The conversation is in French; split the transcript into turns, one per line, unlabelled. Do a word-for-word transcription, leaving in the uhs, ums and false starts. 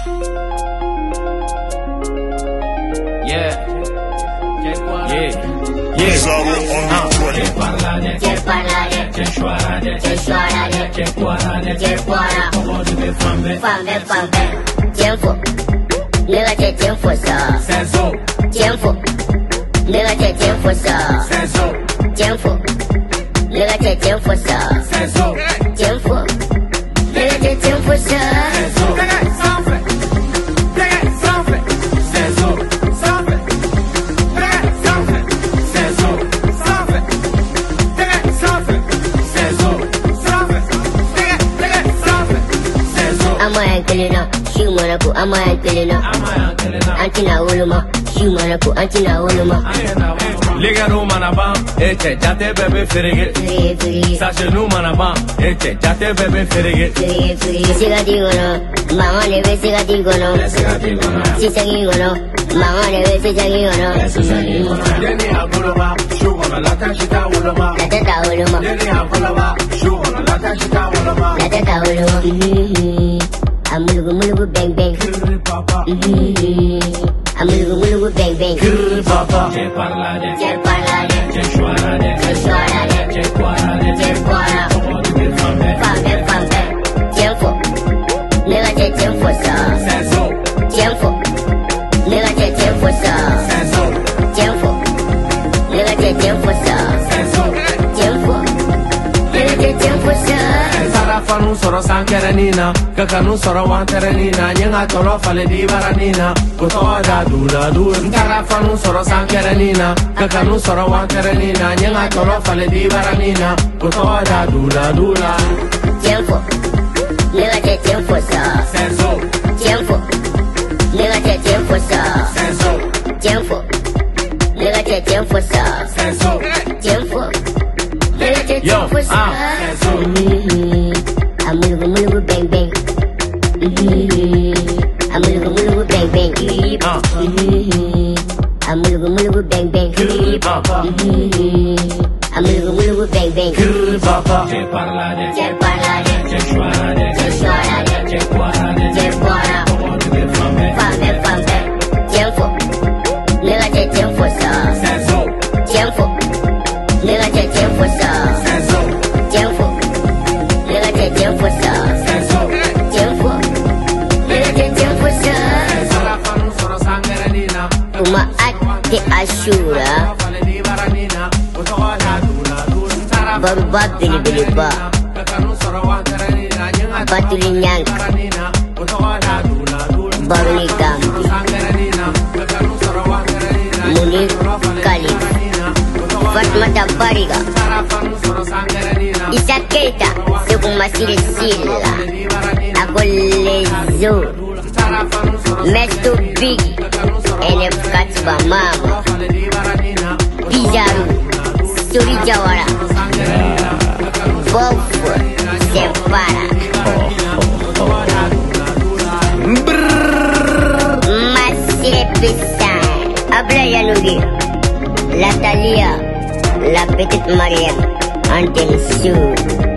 Yeah. Yeah. PizarrO on the track.
Che parlare, che parlare, che suonare, che suonare, che cuorare, che cuora. Come deve fambe, fambe, fambe. Tiempo, nella che tiempo sa.
Senso.
Tiempo, nella che tiempo sa.
Senso.
Tiempo, nella che tiempo sa.
Senso.
Tiempo, nella che tiempo sa.
Senso.
Kelena, shumanaku, amaya kelena, antina uluma, shumanaku, antina uluma.
Liga no manaba, eche jate bebe ferege.
Free free,
Sasha no manaba, eche jate bebe ferege.
free free. Siga digono, mama neve siga digono, sisa digono, mama neve sisa digono.
Deni aguloma, shugona lata shita uloma.
La teta uluma,
Deni aguloma, shugona lata shita uloma.
la teta uluma. Amulugu mulugu bang bang. Amulugu mulugu bang bang.
Che parlare,
Che parlare,
che suonare,
che suonare,
che cuorare,
che cuora.
come deve fambe.
Fambe, fambe. Tiempo, nella che tiempo sa.
Senso.
Tiempo, nella che tiempo sa.
Senso.
Tiempo, nella che tiempo sa.
Senso.
Tiempo, nella che tiempo sa.
Sarafa nun soro sankerenina, kaka nun soro wanterenina, nyenga tolo fale di baranina, kotoa da dula dula. Sarafa nun soro sankerenina, kaka nun soro wanterenina, nyenga tolo fale di baranina, kotoa da dula dula.
Tiempo, nella che tiempo sa.
Senso.
Tiempo, nella che tiempo sa.
Senso.
Tiempo, nella che tiempo sa.
Senso.
Tiempo, nella che
Yo,
tiempo sa.
ah, senso.
Amulugu mulugu bang bang. Amulugu mulugu bang bang.
Ah.
Amulugu mulugu bang bang. Amulugu mulugu bang bang.
Che parlare,
Che parlare,
che suonare,
che suonare,
che cuorare,
che cuora.
come deve fambe.
Fambe, fambe. Tiempo, nella che tiempo sa.
Senso.
Tiempo, nella che tiempo sa.
Senso.
Tiempo, nella che tiempo sa.
Senso.
Tiempo, nella che tiempo sa.
Sarafa nun soro sankerenina,
Uma ate ashura,
fale di baranina, kotoa da dula dula. Sarafa
baruba bilibili ba,
kaka nun soro wanterenina, nyenga tolo
batuli nyang,
baranina, kotoa da dula dula.
baruni gambi,
Sankerenina, kaka nun soro wanterenina,
muni kalif, fatmata bariga,
Sarafa nun soro sankerenina,
isaketa, sukuma siri sila, akolezo, Mezto Biggi, ene katsiba mama, PizarrO, Suri Jawara, Bofo, Sempara, Masire Pissan, Abla Yanugi, Latalia, La Petite Maria, Antenne Sud.